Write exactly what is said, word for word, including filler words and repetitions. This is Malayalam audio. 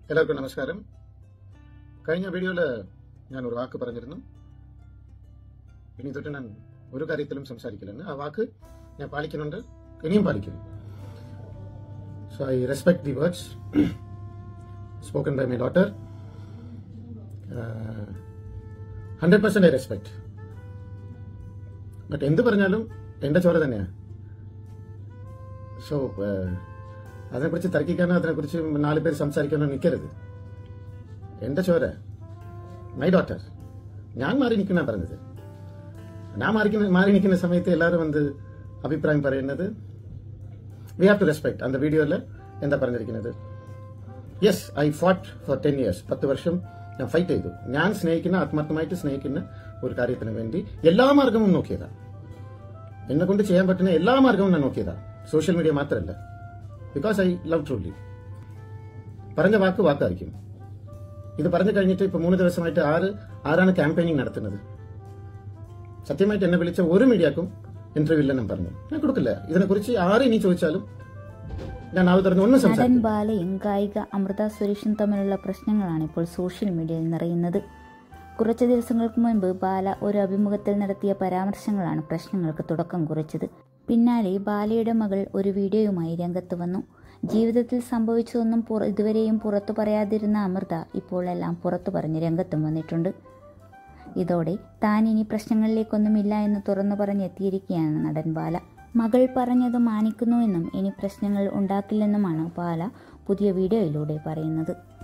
എല്ലാവർക്കും നമസ്കാരം. കഴിഞ്ഞ വീഡിയോയിൽ ഞാൻ ഒരു വാക്ക് പറഞ്ഞിരുന്നു. ഇനി തൊട്ട് ഞാൻ ഒരു കാര്യത്തിലും സംസാരിക്കില്ലെന്ന്. ആ വാക്ക് ഞാൻ പാലിക്കുന്നുണ്ട്, ഇനിയും പാലിക്കും. So I respect the words spoken by my daughter. Hundred percent I respect. But എന്ത് പറഞ്ഞാലും എന്റെ ചോര തന്നെയാണ്. സോ അതിനെക്കുറിച്ച് തർക്കിക്കാനോ അതിനെക്കുറിച്ച് നാല് പേര് സംസാരിക്കാനോ നിൽക്കരുത്. എന്റെ ചോര, മൈ ഡോട്ടർ. ഞാൻ മാറി നിൽക്കുന്ന പറഞ്ഞത്. ഞാൻ മാറി മാറി നിൽക്കുന്ന സമയത്ത് എല്ലാവരും വന്ന് അഭിപ്രായം പറയുന്നത് വി ഹാവ് ടു റെസ്പെക്ട്. அந்த വീഡിയോയിൽ എന്താ പറഞ്ഞിരിക്കുന്നത്? Yes, I fought for ten years. പത്ത് വർഷം ഞാൻ ഫൈറ്റ് ചെയ്തു. ഞാൻ സ്നേഹിക്കുന്ന, ആത്മാർത്ഥമായിട്ട് സ്നേഹിക്കുന്ന ഒരു കാര്യത്തിന് വേണ്ടി എല്ലാ മാർഗവും നോക്കിയതാ. എന്നെ കൊണ്ട് ചെയ്യാൻ പറ്റുന്ന എല്ലാ മാർഗവും ഞാൻ നോക്കിയതാ. സോഷ്യൽ മീഡിയ മാത്രമല്ല. Because I love truly. പറഞ്ഞ വാക്ക് വാക്കായിരിക്കും. ഇത് പറഞ്ഞു കഴിഞ്ഞിട്ട് ഇപ്പൊ മൂന്ന് ദിവസമായിട്ട് ആര് ആരാണ് ക്യാമ്പയിനിങ് നടത്തുന്നത്? സത്യമായിട്ട് എന്നെ വിളിച്ച ഒരു മീഡിയക്കും ഇന്റർവ്യൂ ഇല്ല ഞാൻ പറഞ്ഞു. ഞാൻ കൊടുക്കില്ല. ഇതിനെക്കുറിച്ച് ആര് ഇനി ചോദിച്ചാലും ഞാൻ ആവ് തുറന്ന് ഒന്നും സംസാരിക്കും. നടൻ ബാലയും ഗായിക അമൃത സുരേഷും തമ്മിലുള്ള പ്രശ്നങ്ങളാണ് ഇപ്പോൾ സോഷ്യൽ മീഡിയയിൽ നിറയുന്നത്. കുറച്ച് ദിവസങ്ങൾക്ക് മുൻപ് ബാല ഒരു അഭിമുഖത്തിൽ നടത്തിയ പരാമർശങ്ങളാണ് പ്രശ്നങ്ങൾക്ക് തുടക്കം കുറിച്ചത്. പിന്നാലെ ബാലയുടെ മകൾ ഒരു വീഡിയോയുമായി രംഗത്ത് വന്നു. ജീവിതത്തിൽ സംഭവിച്ചതൊന്നും ഇതുവരെയും പുറത്തു പറയാതിരുന്ന അമൃത ഇപ്പോൾ എല്ലാം പുറത്തു പറഞ്ഞ് രംഗത്തും വന്നിട്ടുണ്ട്. ഇതോടെ താൻ ഇനി പ്രശ്നങ്ങളിലേക്കൊന്നുമില്ല എന്ന് തുറന്നു പറഞ്ഞെത്തിയിരിക്കുകയാണ് നടൻ ബാല. മകൾ പറഞ്ഞത് മാനിക്കുന്നുവെന്നും ഇനി പ്രശ്നങ്ങൾ ഉണ്ടാക്കില്ലെന്നുമാണ് ബാല പുതിയ വീഡിയോയിലൂടെ പറയുന്നത്.